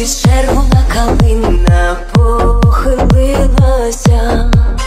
і червона калина похилилася,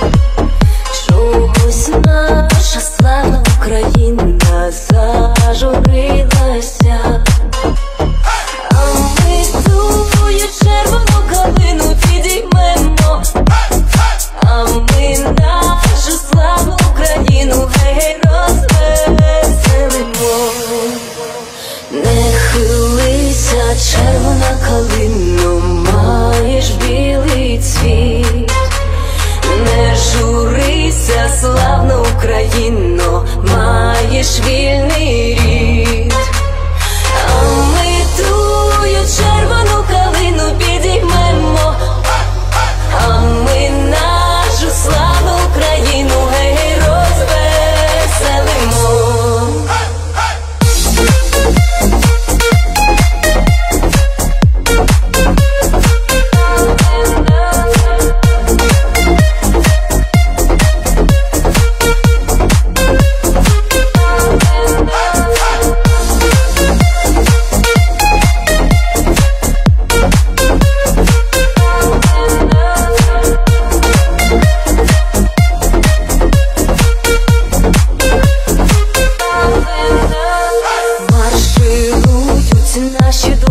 чогось наша славна Україна зажурилася. А ми тую червону калину підіймемо, а ми нашу славну Україну гей розвеселимо. Не хилися, червона калино, маєш білий цвіт. Не журися, славна Україно, маєш вільний рід. А ми тую червону калину підіймемо, а ми нашу славну Україну гей розвеселимо. Марширують наші